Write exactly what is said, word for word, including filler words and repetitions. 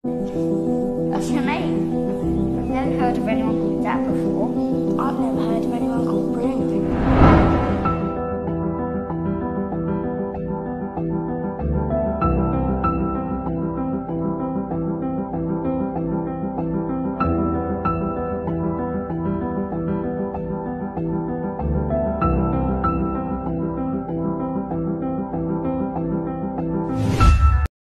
That's your name. I've never heard of anyone called that before. I've never